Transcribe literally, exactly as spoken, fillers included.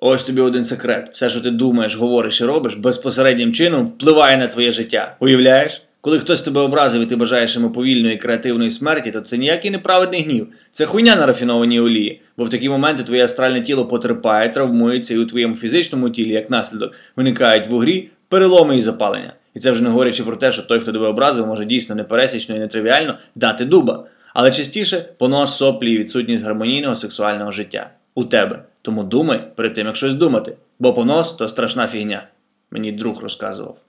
Ось тобі один секрет. Все, що ти думаєш, говориш і робиш, безпосереднім чином впливає на твоє життя. Уявляєш? Коли хтось тебе образив і ти бажаєш йому повільної креативної смерті, то це ніякий неправедний гнів. Це хуйня на рафінованій олії. Бо в такі моменти твоє астральне тіло потерпає, травмується, і у твоєму фізичному тілі, як наслідок, виникають в угрі переломи і запалення. І це вже не говорячи про те, що той, хто тебе образив, може дійсно непересічно і нетривіально дати дуба. Але частіше понос, соплі і відсутність гармонійного сексуального життя. У тебе. Тому думай перед тим, як щось думати. Бо понос – то страшна фігня. Мені друг розказував.